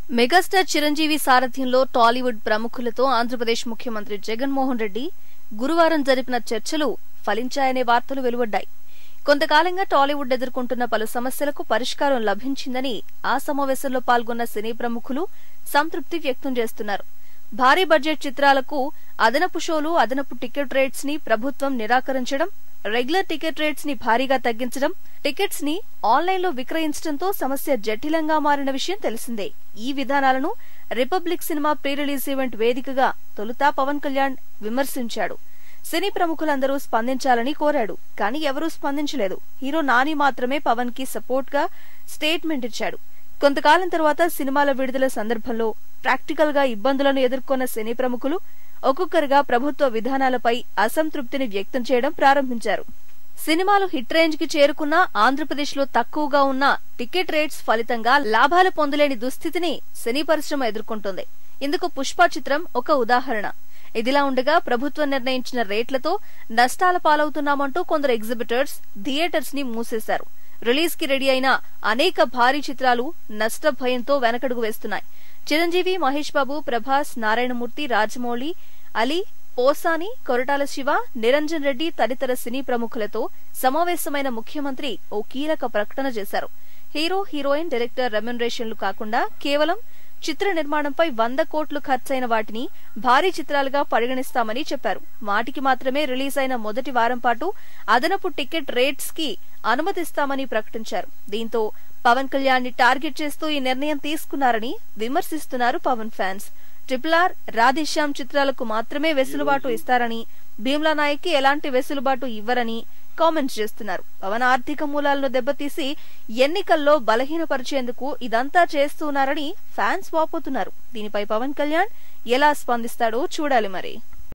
Megastar Chiranjeevi సారథ్యంలో టాలీవుడ్ ప్రముఖులతో ఆంధ్రప్రదేశ్ ముఖ్యమంత్రి జగన్మోహన్ రెడ్డి గురువారం జరిపిన చర్చలు ఫలించాయనే వార్తలు వెలువడ్డాయి. కొంతకాలంగా టాలీవుడ్ ఎదుర్కొంటున్న పలు సమస్యలకు పరిష్కారం లభించిందని ఆ సమావేశంలో పాల్గొన్న సినీ ప్రముఖులు సంతృప్తి వ్యక్తం చేస్తున్నారు. భారీ బడ్జెట్ చిత్రాలకు అదనపు షోలు, అదనపు టికెట్ రేట్స్ ని ప్రభుత్వం నిరాకరించడం, రెగ్యులర్ టికెట్ రేట్స్ ని భారీగా తగ్గించడం, టికెట్స్ ని ఆన్లైన్లో విక్రయించడంతో సమస్య జటిలంగా మారిన విషయం తెలిసిందే. ఈ విధానాలను Republic cinema pre release event వేదికగా తొలుత పవన్ కళ్యాణ్ విమర్శించాడు. సినీ ప్రముఖులందరూ స్పందించాలని కోరాడు. కానీ ఎవరూ స్పందించలేదు. హీరో నాని మాత్రమే పవన్ కి సపోర్ట్ గా స్టేట్మెంట్ ఇచ్చాడు. కొంతకాలం తర్వాత సినిమాల విడుదల సందర్భంలో ప్రాక్టికల్ గా ఇబ్బందులను ఎదుర్కొన్న సినీ ప్రముఖులు ఒక్కొక్కరుగా ప్రభుత్వ విధానాలపై అసంతృప్తిని వ్యక్తం చేయడం ప్రారంభించారు. సినిమాలు హిట్ రేంజ్ కి చేరుకున్నా ఆంధ్రప్రదేశ్ లో తక్కువగా ఉన్న టికెట్ రేట్స్ ఫలితంగా లాభాలు పొందలేని దుస్థితిని సినీ పరిశ్రమ ఎదుర్కొంటోంది. ఇందుకు పుష్ప చిత్రం ఒక ఉదాహరణ. ఇదిలా ఉండగా ప్రభుత్వం నిర్ణయించిన రేట్లతో నష్టాల పాలవుతున్నామంటూ కొందరు ఎగ్జిబిటర్స్ థియేటర్స్ ని మూసేశారు. రిలీజ్ కి రెడీ అయిన అనేక భారీ చిత్రాలు నష్ట భయంతో వెనకడుగు వేస్తున్నాయి. చిరంజీవి, మహేష్ బాబు, ప్రభాస్, నారాయణమూర్తి, రాజమౌళి, అలీ, పోసాని, కొరటాల శివ, నిరంజన్ రెడ్డి తదితర సినీ ప్రముఖులతో సమావేశమైన ముఖ్యమంత్రి ఓ కీలక ప్రకటన చేశారు. హీరో, హీరోయిన్, డైరెక్టర్ రెమ్యునరేషన్లు కాకుండా కేవలం చిత్ర నిర్మాణంపై 100 కోట్లు ఖర్చైన వాటిని భారీ చిత్రాలుగా పరిగణిస్తామని చెప్పారు. వాటికి మాత్రమే రిలీజ్ అయిన మొదటి వారం పాటు అదనపు టికెట్ రేట్స్ కి అనుమతిస్తామని ప్రకటించారు. దీంతో పవన్ కళ్యాణ్ ని టార్గెట్ చేస్తూ ఈ నిర్ణయం తీసుకున్నారని విమర్శిస్తున్నారు పవన్ ఫ్యాన్స్. RRR, రాధేశ్యామ్ చిత్రాలకు మాత్రమే వెసులుబాటు ఇస్తారని, భీమ్లా నాయక్ కి ఎలాంటి వెసులుబాటు ఇవ్వరని కామెంట్స్ చేస్తున్నారు. పవన్ ఆర్థిక మూలాలను దెబ్బతీసి ఎన్నికల్లో బలహీనపరిచేందుకు ఇదంతా చేస్తున్నారని ఫ్యాన్స్ వాపోతున్నారు. దీనిపై పవన్ కళ్యాణ్ ఎలా స్పందిస్తాడో చూడాలి మరి.